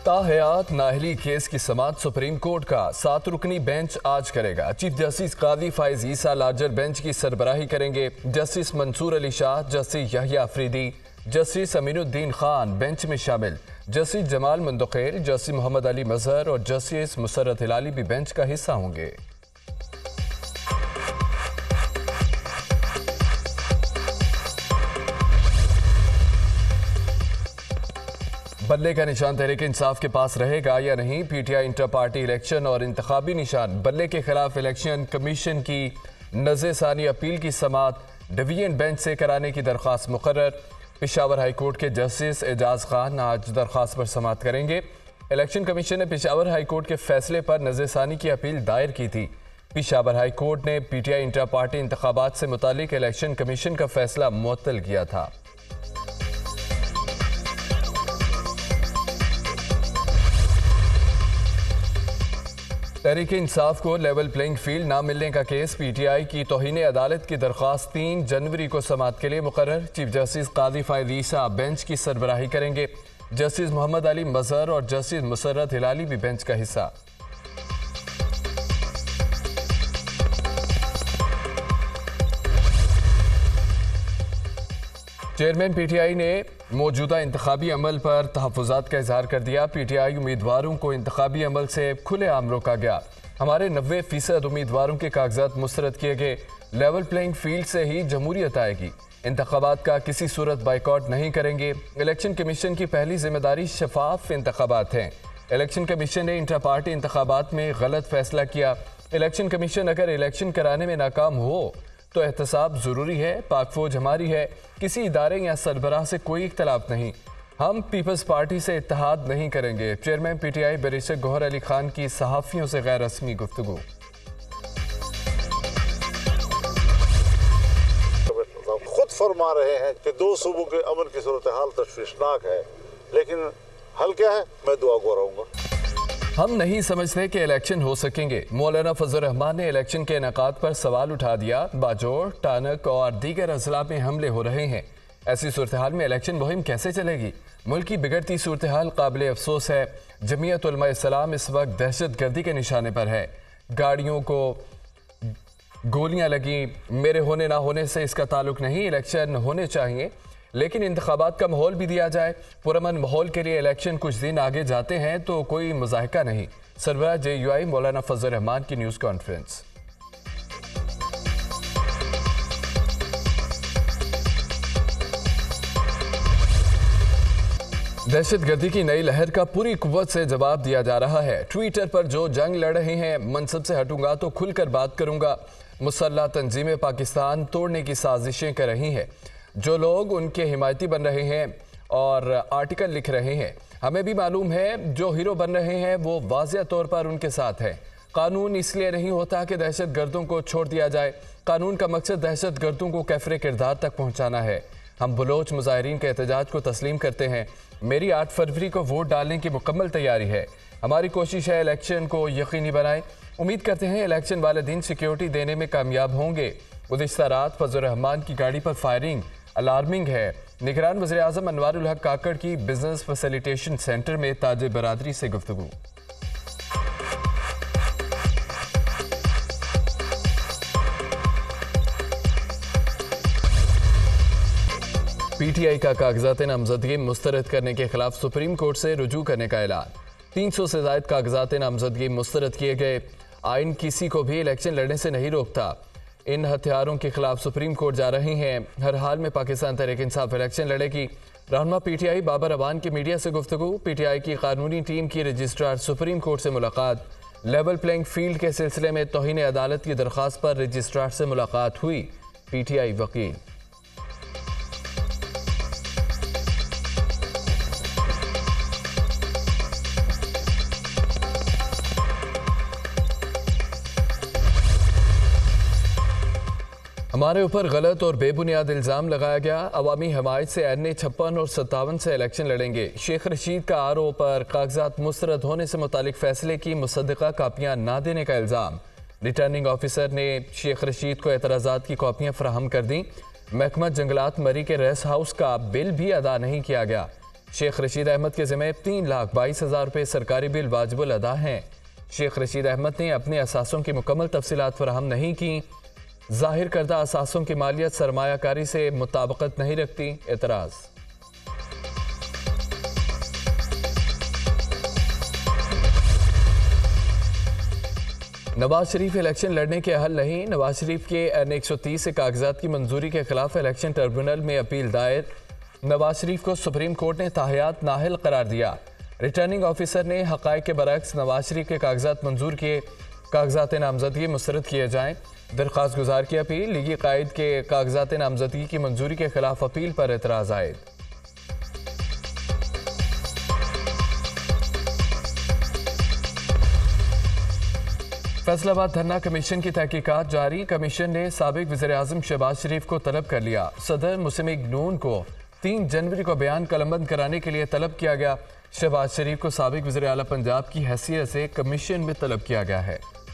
ताहयात नाअहली case की समाअत supreme court का 7 रुकनी bench आज करेगा। चीफ जस्टिस कादी फाइज ईसा लार्जर बेंच की सरबराही करेंगे। Justice Mansoor Ali Shah, justice Yahya Afridi, justice Aminuddin Khan bench में शामिल। जस्टिस जमाल मुंदखेर, जस्टिस मोहम्मद अली मजहर और जस्टिस मुसर्रत हिलाली भी बेंच का हिस्सा होंगे। बल्ले का निशान तहरीक इंसाफ के पास रहेगा या नहीं? पीटीआई इंटर पार्टी इलेक्शन और इंतखाबी निशान बल्ले के खिलाफ इलेक्शन कमीशन की नज़रसानी अपील की समाअत डिवीजन बेंच से कराने की दरख्वास्त मुकर्रर। पेशावर हाई कोर्ट के जस्टिस एजाज खान आज दरख्वास्त पर समाअत करेंगे। इलेक्शन कमीशन ने पेशावर हाई कोर्ट के फैसले पर नज़रसानी की अपील दायर की थी। पेशावर हाई कोर्ट ने पीटीआई इंटर पार्टी इंतखाबात से मुतालिक इलेक्शन कमीशन का फैसला मुअत्तल किया था। तहरीक इंसाफ को लेवल प्लेइंग फील्ड ना मिलने का केस पीटीआई की तौहीन अदालत की दरख्वास्त 3 जनवरी को समाअत के लिए मुकर्रर। चीफ जस्टिस कादी फाइज ईसा बेंच की सरबराही करेंगे। जस्टिस मोहम्मद अली मजहर और जस्टिस मुसर्रत हिलाली भी बेंच का हिस्सा। चेयरमैन पीटीआई ने मौजूदा इंतखाबी अमल पर तहफ़्फ़ुज़ात का इजहार कर दिया। पीटीआई उम्मीदवारों को इंतखाबी अमल से खुलेआम रोका गया। हमारे 90% उम्मीदवारों के कागजात मुस्तरद किए गए। लेवल प्लेइंग फील्ड से ही जमहूरियत आएगी। इंतखाबात का किसी सूरत बाइकआउट नहीं करेंगे। इलेक्शन कमीशन की पहली जिम्मेदारी शफाफ इंतखाबात हैं। इलेक्शन कमीशन ने इंटर पार्टी इंतखाबात में गलत फैसला किया। इलेक्शन कमीशन अगर इलेक्शन कराने में नाकाम हो तो एहतसाब ज़रूरी है। पाक फौज हमारी है, किसी इदारे या सरबराह से कोई इख्तलाफ नहीं। हम पीपल्स पार्टी से इत्तेहाद नहीं करेंगे। Chairman PTI barrister Gohar Ali Khan की सहाफ़ियों से गैर रस्मी गुफ्तगू। खुद फरमा रहे हैं कि 2 सूबों के अमन की सूरत हाल तशवीशनाक है, लेकिन हल क्या है? मैं दुआ गो रहूँगा। हम नहीं समझते कि इलेक्शन हो सकेंगे। मौलाना फजल रहमान ने इलेक्शन के इनेकाद पर सवाल उठा दिया। बाजोर, टानक और दीगर अजला में हमले हो रहे हैं। ऐसी सूरत हाल में इलेक्शन मुहिम कैसे चलेगी? मुल्क की बिगड़ती सूरत हाल काबिल अफसोस है। जमीयत उलमा इस्लाम इस वक्त दहशत गर्दी के निशाने पर है। गाड़ियों को गोलियां लगी। मेरे होने ना होने से इसका ताल्लुक नहीं। इलेक्शन होने चाहिए, लेकिन इंतखाबात का माहौल भी दिया जाए। पुरअमन माहौल के लिए इलेक्शन कुछ दिन आगे जाते हैं तो कोई मुज़ाहिका नहीं। सरबराह JUI मौलाना फजल रहमान की न्यूज़ कॉन्फ्रेंस। दहशत गर्दी की नई लहर का पूरी कुव्वत से जवाब दिया जा रहा है। ट्विटर पर जो जंग लड़ रहे हैं, मनसब से हटूंगा तो खुलकर बात करूंगा। मुसल्लह तंजीमें पाकिस्तान तोड़ने की साजिशें कर रही हैं। जो लोग उनके हिमायती बन रहे हैं और आर्टिकल लिख रहे हैं, हमें भी मालूम है जो हीरो बन रहे हैं वो वाज़िया तौर पर उनके साथ हैं। कानून इसलिए नहीं होता कि दहशत गर्दों को छोड़ दिया जाए। कानून का मकसद दहशत गर्दों को कैफरे किरदार तक पहुँचाना है। हम बलोच मुजाहिरीन के एहतजाज को तस्लीम करते हैं। मेरी 8 फरवरी को वोट डालने की मुकम्मल तैयारी है। हमारी कोशिश है इलेक्शन को यकीनी बनाएं। उम्मीद करते हैं इलेक्शन वाले दिन सिक्योरिटी देने में कामयाब होंगे। गुज़िश्ता रात फजल रहमान की गाड़ी पर फायरिंग अलार्मिंग है। निगरान वज़ीर आज़म अनवारुल हक काकड़ की बिजनेस फैसिलिटेशन सेंटर में ताजे बरादरी से गुफ्तगू। पीटीआई का कागजात नामजदगी मुस्तरद करने के खिलाफ सुप्रीम कोर्ट से रुजू करने का ऐलान। 300 से ज़ायद कागजात नामजदगी मुस्तरद किए गए। आइन किसी को भी इलेक्शन लड़ने से नहीं रोकता। इन हथियारों के खिलाफ सुप्रीम कोर्ट जा रही हैं। हर हाल में पाकिस्तान तहरीक इंसाफ इलेक्शन लड़ेगी। रहनुमा पीटीआई बाबर अवान की मीडिया से गुफ्तगू। पीटीआई की कानूनी टीम की रजिस्ट्रार सुप्रीम कोर्ट से मुलाकात। लेवल प्लेइंग फील्ड के सिलसिले में तौहीन अदालत की दरख्वास्त पर रजिस्ट्रार से मुलाकात हुई। पीटीआई वकील। हमारे ऊपर गलत और बेबुनियाद इल्ज़ाम लगाया गया। अवामी हमायत से NA 56 और 57 से इलेक्शन लड़ेंगे। शेख रशीद का आरओ पर कागजात मुस्तरद होने से मुतालिक फैसले की मुसद्दक़ा कापियाँ ना देने का इल्ज़ाम। रिटर्निंग ऑफिसर ने शेख रशीद को एतराज़ात की कॉपियाँ फराहम कर दी। महकमा जंगलात मरी के रेस्ट हाउस का बिल भी अदा नहीं किया गया। शेख रशीद अहमद के ज़िम्मे 3,22,000 रुपये सरकारी बिल वाजिबुल अदा हैं। शेख रशीद अहमद ने अपने असासों की मुकम्मल तफसीलात फराहम नहीं की। जाहिर करदा असासों की मालियत सरमायाकारी से मुताबिकत नहीं रखती। एतराज़। नवाज शरीफ इलेक्शन लड़ने के अहल नहीं। नवाज शरीफ के N-130 से कागजात की मंजूरी के खिलाफ इलेक्शन ट्रिब्यूनल में अपील दायर। नवाज शरीफ को सुप्रीम कोर्ट ने ताहयात नाहिल करार दिया। रिटर्निंग ऑफिसर ने हक़ाइक़ के बरअक्स नवाज शरीफ के कागजात मंजूर किए। कागजात नामजदगी मुस्तरद किए जाएं। दरख्वास्त गुजार की अपील। लीगी कायद के कागजात नामजदगी की मंजूरी के खिलाफ अपील पर एतराज़ आयद। फैसलाबाद धरना कमीशन की तहकीकात जारी। कमीशन ने साबिक वज़ीर-ए-आज़म शहबाज शरीफ को तलब कर लिया। सदर मुस्लिम लीग नून को 3 जनवरी को बयान कलमबंद कराने के लिए तलब किया गया। शहबाज शरीफ को साबिक वज़ीर-ए-आला पंजाब की हैसियत से कमीशन में तलब किया गया है।